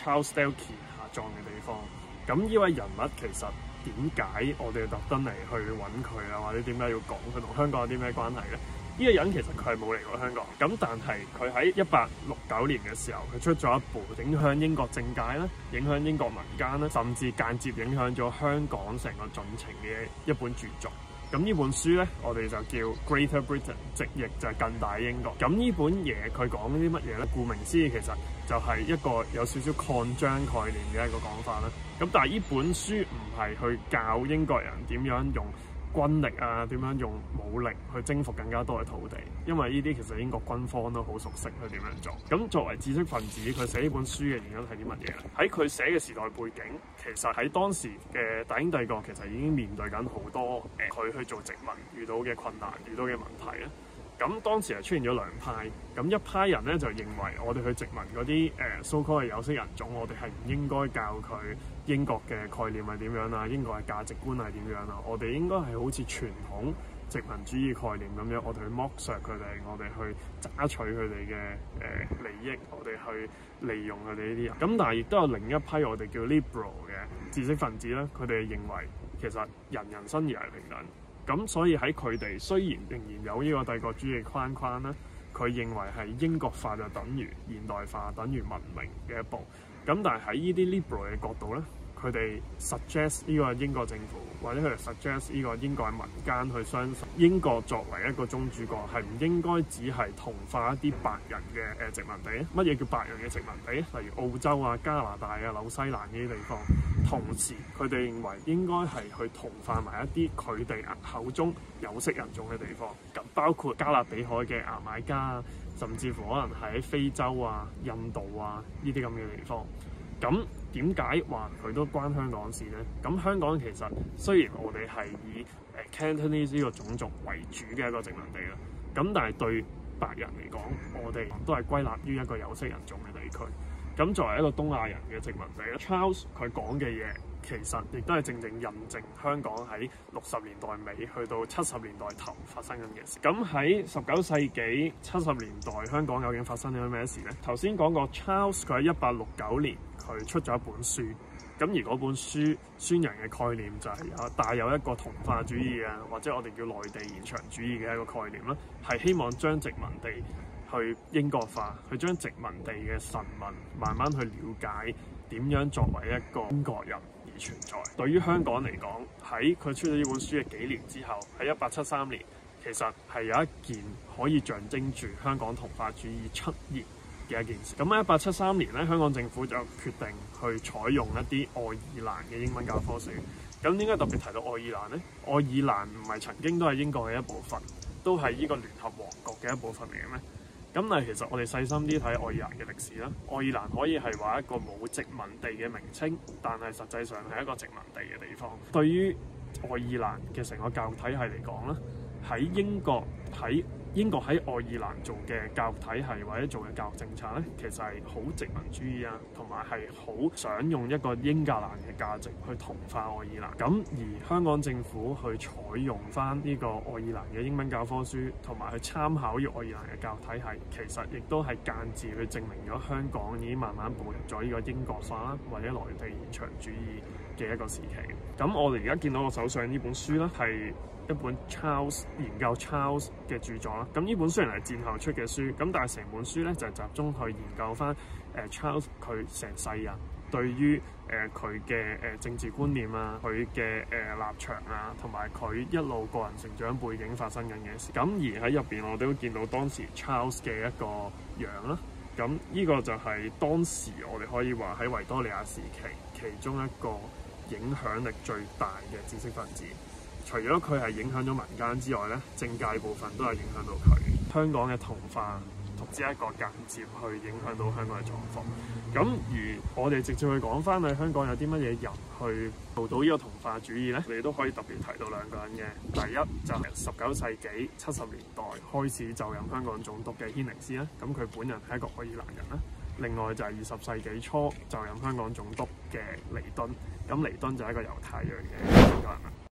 Charles Delkey 下葬嘅地方。咁呢位人物其實點解我哋特登嚟去揾佢啊，或者點解要講佢同香港有啲咩關係咧？呢個人其實佢係冇嚟過香港，咁但係佢喺1869年嘅時候，佢出咗一部影響英國政界啦、影響英國民間啦，甚至間接影響咗香港成個進程嘅一本著作。咁呢本書咧，我哋就叫 Greater Britain， 直譯就係更大英國。咁呢本嘢佢講啲乜嘢咧？顧名思義，其實就係一個有少少擴張概念嘅一個講法啦。咁但係呢本書唔係去教英國人點樣用軍力啊，點樣用武力去征服更加多嘅土地，因為呢啲其實英國軍方都好熟悉去點樣做。咁作為知識分子，佢寫呢本書嘅原因係啲乜嘢咧？喺佢寫嘅時代背景，其實喺當時嘅大英帝國其實已經面對緊好多佢去做殖民遇到嘅困難、遇到嘅問題咧。咁當時係出現咗兩派，咁一派人咧就認為我哋去殖民嗰啲so-called 嘅有色人種，我哋係唔應該教佢英國嘅概念係點樣啊，英國嘅價值觀係點樣啊，我哋應該係好似傳統殖民主義概念咁樣，我哋去剝削佢哋，我哋去榨取佢哋嘅利益，我哋去利用佢哋呢啲人。咁但係亦都有另一批我哋叫 liberal 嘅知識分子咧，佢哋認為其實人人生而係平等。咁所以喺佢哋雖然仍然有呢個帝國主義框框咧，佢認為係英國化就等於現代化，等於文明嘅一步。咁但係喺呢啲 liberal 嘅角度咧，佢哋 suggest 呢個英國政府或者佢哋 suggest 呢個英國嘅民間去相信英國作為一個宗主國係唔應該只係同化一啲白人嘅殖民地。乜嘢叫白人嘅殖民地？例如澳洲啊、加拿大啊、紐西蘭呢啲地方。同時佢哋認為應該係去同化埋一啲佢哋口中有色人種嘅地方，咁包括加勒比海嘅牙買加啊，甚至乎可能喺非洲啊、印度啊呢啲咁嘅地方。咁點解話佢都關香港事呢？咁香港其實雖然我哋係以Cantonese 呢個種族為主嘅一個殖民地啦，咁但係對白人嚟講，我哋都係歸納於一個有色人種嘅地區。咁作為一個東亞人嘅殖民地咧 ，Charles 佢講嘅嘢其實亦都係正正印證香港喺60年代尾去到70年代頭發生緊嘅事。咁喺19世紀70年代香港究竟發生咗咩事呢？頭先講過 Charles 佢喺1869年佢出咗一本書，咁而嗰本書宣揚嘅概念就係帶有一個同化主義啊，或者我哋叫內地延長主義嘅一個概念啦，係希望將殖民地去英國化，去將殖民地嘅臣民慢慢去了解點樣作為一個英國人而存在。對於香港嚟講，喺佢出咗呢本書嘅幾年之後，喺1873年，其實係有一件可以象徵住香港同化主義出現嘅一件事。咁喺1873年咧，香港政府就決定去採用一啲愛爾蘭嘅英文教科書。咁點解特別提到愛爾蘭呢？愛爾蘭唔係曾經都係英國嘅一部分，都係呢個聯合王國嘅一部分嚟嘅咩？咁但係其實我哋細心啲睇愛爾蘭嘅歷史啦，愛爾蘭可以係話一個冇殖民地嘅名稱，但係實際上係一個殖民地嘅地方。對於愛爾蘭嘅成個教育體系嚟講咧，喺英國喺愛爾蘭做嘅教育體系或者做嘅教育政策咧，其實係好殖民主義啊，同埋係好想用一個英格蘭嘅價值去同化愛爾蘭。咁而香港政府去採用翻呢個愛爾蘭嘅英文教科書，同埋去參考呢個愛爾蘭嘅教育體系，其實亦都係間接去證明咗香港已經慢慢步入咗呢個英國化啦，或者內地延長主義嘅一個時期。咁我哋而家見到我手上呢本書咧，係一本 Charles 研究 Charles 嘅著作啦。咁呢本雖然係戰後出嘅書，咁但係成本書咧就係集中去研究翻Charles 佢成世人對於佢嘅政治觀念啊，佢嘅立場啊，同埋佢一路個人成長背景發生緊嘅事。咁而喺入邊我哋都見到當時 Charles 嘅一個樣啦。咁呢個就係當時我哋可以話喺維多利亞時期其中一個影響力最大嘅知識分子。除咗佢係影響咗民間之外咧，政界部分都係影響到佢。香港嘅同化同只係一個間接去影響到香港嘅狀況。咁而我哋直接去講翻喺香港有啲乜嘢人去做到呢個同化主義咧，你都可以特別提到兩個人嘅。第一就係19世紀70年代開始就任香港總督嘅軒尼詩啦，咁佢本人係一個愛爾蘭人啦。另外就係20世紀初就任香港總督嘅彌敦，咁彌敦就係一個猶太裔嘅香港人啦。